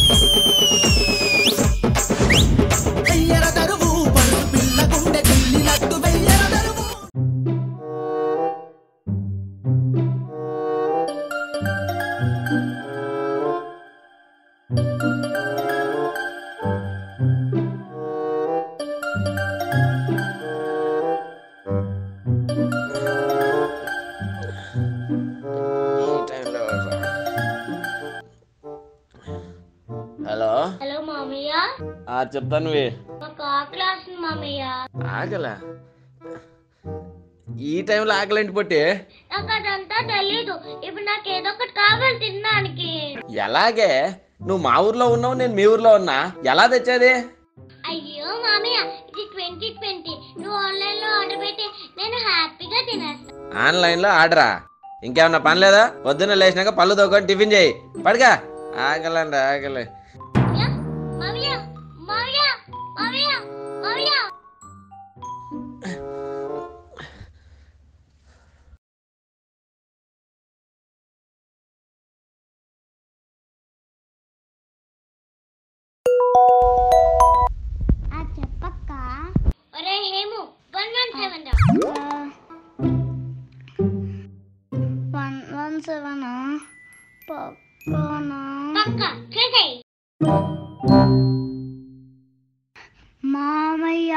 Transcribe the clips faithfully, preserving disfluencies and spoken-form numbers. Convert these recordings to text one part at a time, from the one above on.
చెప్తాను ఆకలా ఈ టైంలో ఆకలి ఏంటి పొట్టి? నాకు అదంతా తెలీదు. ఇప్పుడు నాకు ఏదో ఒకటి కావాలి తినడానికి. ఎలాగే? నువ్వు మా ఊర్లో ఉన్నావు, నేను మీ ఊర్లో ఉన్నా, ఎలా తెచ్చేది? అయ్యో మామయ్య, ఇది ట్వంటీ ట్వంటీ. నువ్వు ఆన్లైన్ లో ఆర్డర్ పెట్టి నేను హ్యాపీగా తినేస్తా. ఆన్లైన్ లో ఆర్డరా? ఇంకేమన్నా పని లేదా? పొద్దున్న లేచినాక పళ్ళు తోకొని టిఫిన్ చేయి, పడగా. ఆకలండి ఆకలి. మామయ్య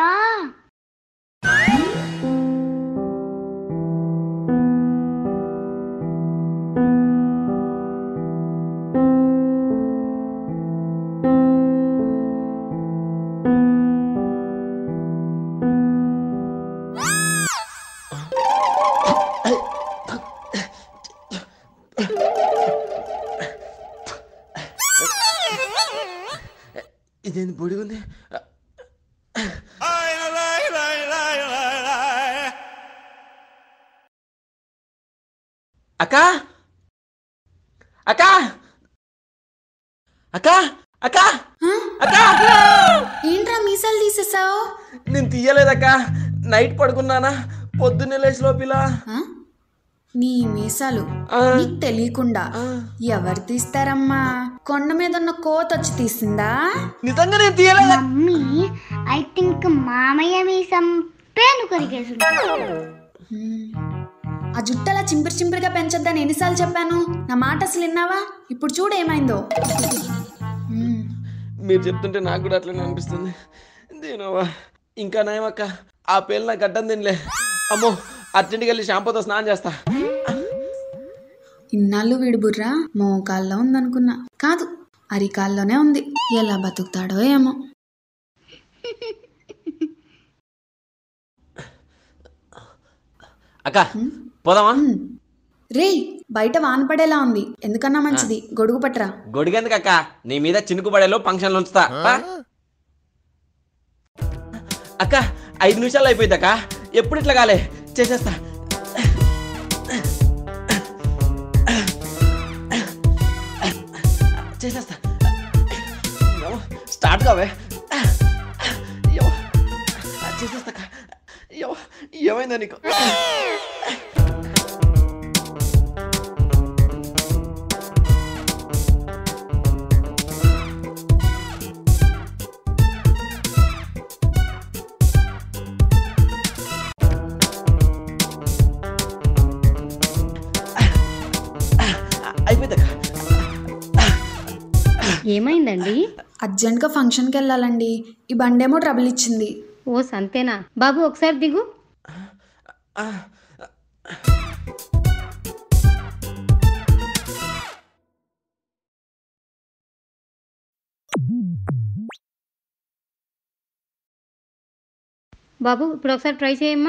ఇదేంది పొడిగుంది? అక్క అక్క అక్క అక్క అక్క ఏంట్రా మీసాలు తీసేసావు? నేను తీయలేదక్క, నైట్ పడుకున్నానా, పొద్దున్నే లేచి లోపిలా. నీ మీసాలు నీకు తెలియకుండా ఎవరు తీస్తారమ్మా? కొండ మీద ఉన్న కోత వచ్చి తీసిందా? నిజంగా నేను తీయలేదు మమ్మీ. ఐ థింక్ మామయ్య మీసం పేను కొరికేసుంటాడు. ఆ జుట్టు అలా చింపిరి చింపిరిగా పెంచొద్దని ఎన్నిసార్లు చెప్పాను? నా మాట అసలు విన్నావా? ఇప్పుడు చూడు ఏమైందో. మీరు చెప్తుంటే నాకు కూడా అట్లనే అనిపిస్తుంది. దేనోవా, ఇంకా నయమక్క, ఆ పేలు నాకు గడ్డం తినలే. అమ్మో, అర్జెంట్కి వెళ్ళి షాంపూతో స్నానం చేస్తా. ఇన్నాళ్ళు వీడి బుర్రా మోకాల్లో ఉందనుకున్నా, కాదు అరికాల్లోనే ఉంది. ఎలా బతుకుతాడో ఏమో. అక్క పోదామా? రే, బయట వాన పడేలా ఉంది, ఎందుకన్నా మంచిది గొడుగు పట్టరా. గొడుగెందుకు అక్క, నీ మీద చినుకు పడేలో ఫంక్షన్లు ఉంచుతా. అక్క ఐదు నిమిషాలు అయిపోయింది అక్క, ఎప్పుడు ఇట్లా కాలే, చేసేస్తా. చేసేస్తా స్టార్ట్ కావే. చేసేస్తా. ఏమైందా నీకు? ఏమైందండి? అర్జెంట్ గా ఫంక్షన్ కి వెళ్ళాలండి. ఈ బండేమో ట్రబుల్ ఇచ్చింది. ఓ సంతేనా బాబు, ఒకసారి దిగు. బాబు ఇప్పుడు ఒకసారి ట్రై చేయమ్మా.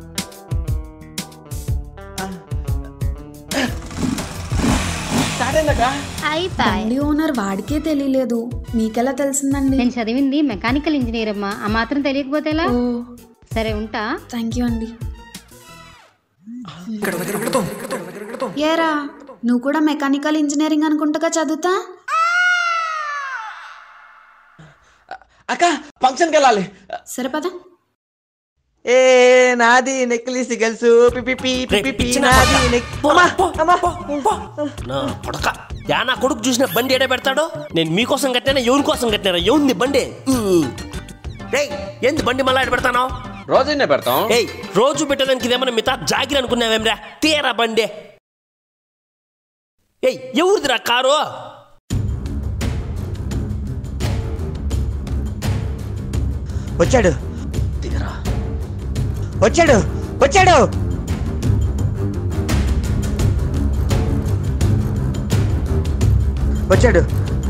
బండి ఓనర్ వాడికే తెలియలేదు, మీకెలా తెలిసిందండి? నేను చదివింది మెకానికల్ ఇంజనీర్ అమ్మా, ఆ మాత్రం తెలియకపోతే ఎలా? సరే ఉంటా. థ్యాంక్ యూ అండి. ఏరా, నువ్వు కూడా మెకానికల్ ఇంజనీరింగ్ అనుకుంటగా చదువుతా? అక్క ఫంక్షన్కి వెళ్ళాలి. సరే పద. ఏ నాది నెక్లెస్ గల్సు పిపి పిపి నాది నెక్. యా నా కొడుకు చూసిన బండి ఎడ పెడతాడో నేను మీకోసం కట్టినా ఎవరి కోసం కట్టినా ఎవరిని బండి ఏయ్ ఏంది బండి మళ్ళా ఎడ పెడతాను రోజైనా పెడతాం ఏయ్ రోజు పెట్టడానికి ఇదేమన్నా మిగతా జాగిరి అనుకున్నావేమ్రా తీరా బండి ఏయ్ ఎవరిదిరా కారు వచ్చాడు దిగరా వచ్చాడు వచ్చాడు వచ్చాడు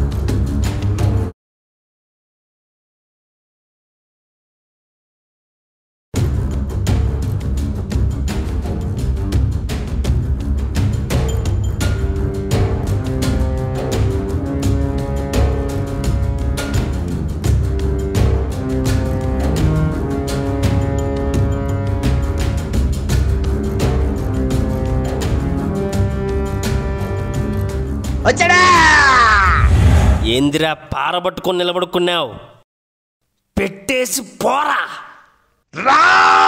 వచ్చాడా ఏందిరా పారబట్టుకొని నిలబడుకున్నావు పెట్టేసి పోరా రా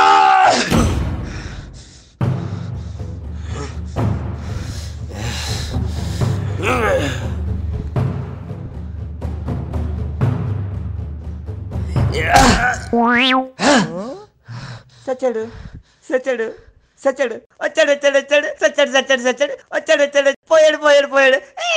సచ్చాడు సచ్చాడు సచ్చాడు వచ్చాడు వచ్చాడు వచ్చాడు సచ్చాడు సచ్చాడు సచ్చాడు వచ్చాడు వచ్చాడు పోయాడు పోయాడు పోయాడు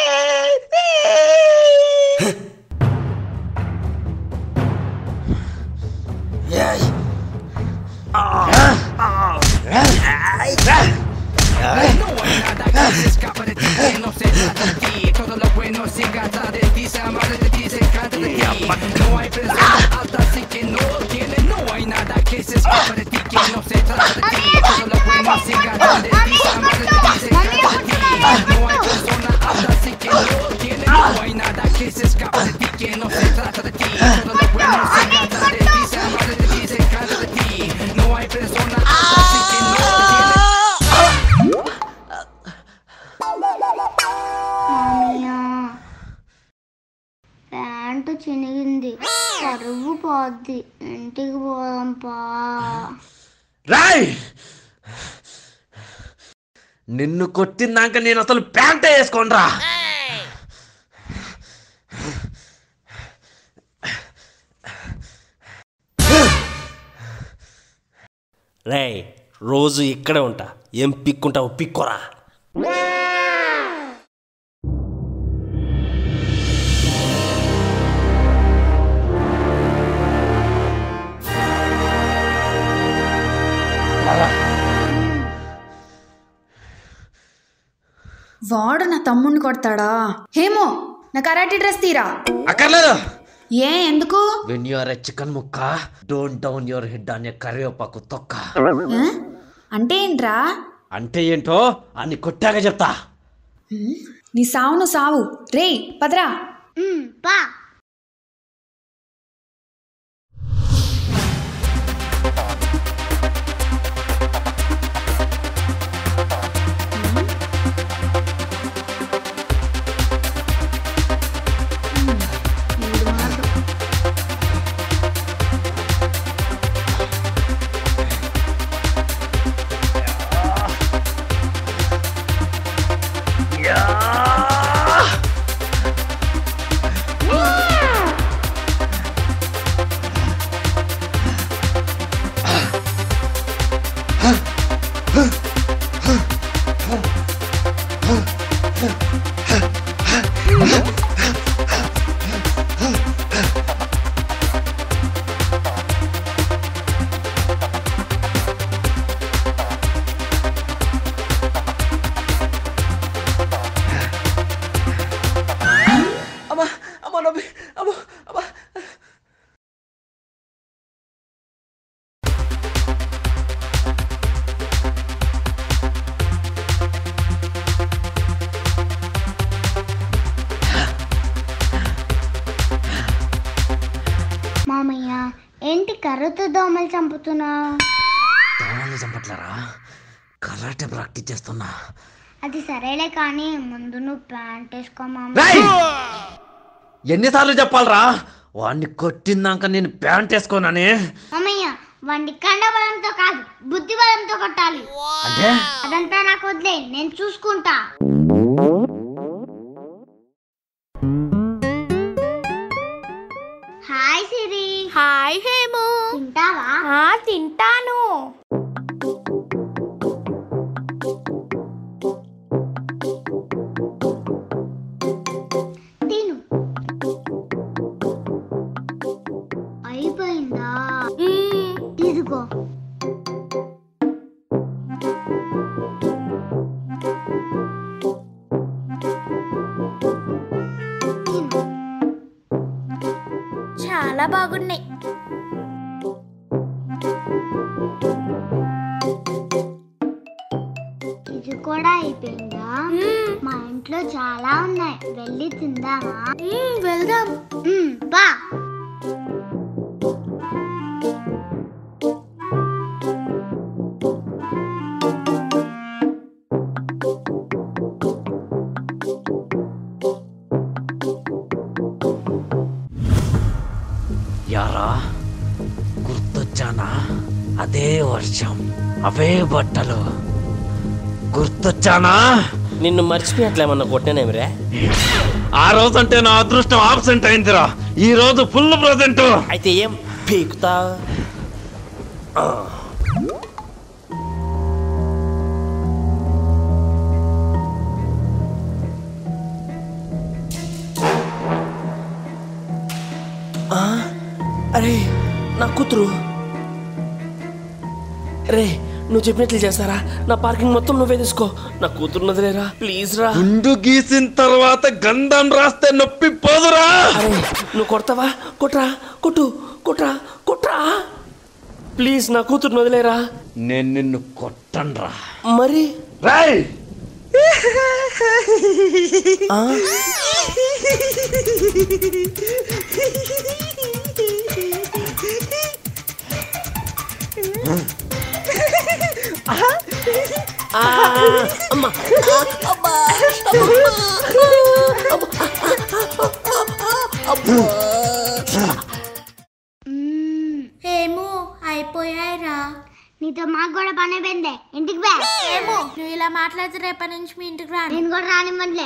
ప్యాంటు చినిగింది పరువు పోద్ది ఇంటికి పోదాంపా రాయ్ నిన్ను కొట్టిందాక నేను అసలు ప్యాంటే వేసుకోనరా రేయ్ రోజు ఇక్కడే ఉంటా ఏం పిక్కుంటావు పిక్కోరా వాడు నా తమ్ముడిని కొడతాడా హేమో నా కరాటీ డ్రెస్ తీరా అక్కర్లేదు ఏ ఎందుకు when you are a chicken ముక్క డోంట్ డౌన్ యువర్ హెడ్ అనే కరివేపాకు తొక్క ఏ? అంటే ఏంట్రా అంటే ఏంటో అని కొట్టాక చెప్తా హ్మ్? నీ సావును సావు రేయ్ పదరా పా అమ్మా అమ్మా నొప్పి అమ్మా అమ్మా మామయ్య ఏంటి కర్రతో దోమలు చంపుతున్నావు దోమల్ని చంపట్లేరా కరాటే ప్రాక్టీస్ చేస్తున్నా అది సరేలే కానీ ముందు నువ్వు ప్యాంట్ వేసుకో మామ రేయ్! ఎన్నిసార్లు చెప్పాలరా వాడిని కొట్టిందాక నేను ప్యాంట్ వేసుకోనని మామయ్య వాడిని కండ బలంతో కాదు బుద్ధి బలంతో కొట్టాలి అంటే అదంతా నాకు వదిలే నేను చూసుకుంటా ఆ తింటాను. తిను. అయిపోయిందా? ఇదిగో. చాలా బాగున్నాయి. ఇది కూడా అయిపోయిందా? మా ఇంట్లో చాలా ఉన్నాయి, వెళ్ళి తిందామా? వెళ్దాం. బా. యారా గుర్తొచ్చానా? అదే వర్షం, అవే బట్టలు. గుర్తొచ్చానా? నిన్ను మర్చిపోయట్లేమన్నా కొట్టానేమిరా? ఆ రోజు అంటే నా అదృష్టం ఆబ్సెంట్ అయిందిరా. ఈ రోజు ఫుల్ ప్రజెంట్. అయితే ఏం పీకుతా? అరే నా కూతురు. రే నువ్వు చెప్పినట్లు చేస్తారా? నా పార్కింగ్ మొత్తం నువ్వే తీసుకో. నా కూతురు వదిలేరా ప్లీజ్ రా. గుండు గీసిన తర్వాత గంధం రాస్తే నొప్పి పోదురా. అరే నువ్వు కొడతావా? కొట్రా, కొట్టు, కొట్రా, కొట్రా ప్లీజ్. నా కూతురు వదిలేరా. నేను నిన్ను కొట్టనురా. మరి రాయ్ అమ్మా ఏమో అయిపోయాయిరా. నీతో మాకు కూడా పని అయిపోయింది. ఇంటికి బా. ఏమో నువ్వు ఇలా మాట్లాడితే రేపటి నుంచి మీ ఇంటికి రా. నేను కూడా రానివ్వండిలే.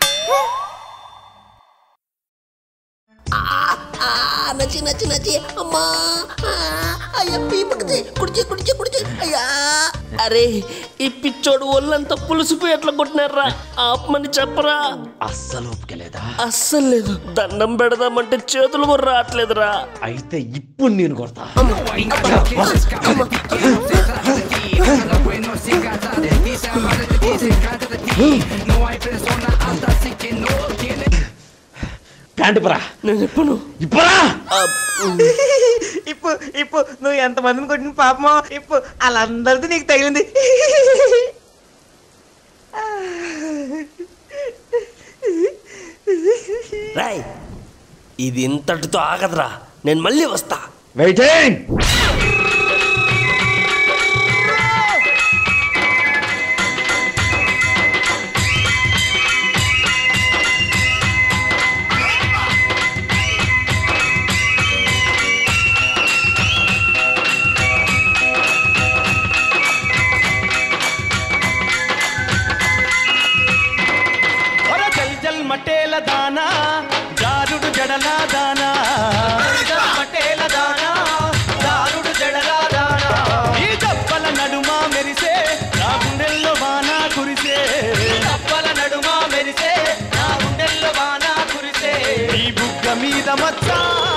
నచ్చి నచ్చి నచ్చి అమ్మా అయ్యా పీపకి కుడిచి కుడిచి కుడిచి అయ్యా. అరే ఈ పిచ్చోడు ఒళ్ళంతా పులుసుపోయి ఎట్లా కొట్టినారా? ఆపమని చెప్పరా. అస్సలు ఒప్పుకోలేదా? అస్సలు లేదు. దండం పెడదామంటే చేతులు కూడా రావట్లేదురా. అయితే ఇప్పుడు నేను కొడతా. ప్యాంటు పరా. నేను చెప్పను. ఇప్పురా ఇప్పు ఇప్పు నువ్వు ఎంత మందిని కొట్టిన పాపమో ఇప్పు వాళ్ళందరితో నీకు తగిలింది. రాయ్ ఇది ఇంతటితో ఆగదురా. నేను మళ్ళీ వస్తా. వెయిటింగ్. మటేల దానా జారుడు జడలా దానా, మటేల దానా జారుడు జడలా దానా. ఈ దప్పల నడుమ మెరిసే నా గుండెల్లో వానా కురిసే. దప్పల నడుమ మెరిసే నా గుండెల్లో వానా కురిసే. ఈ బుగ్గ మీద మచ్చ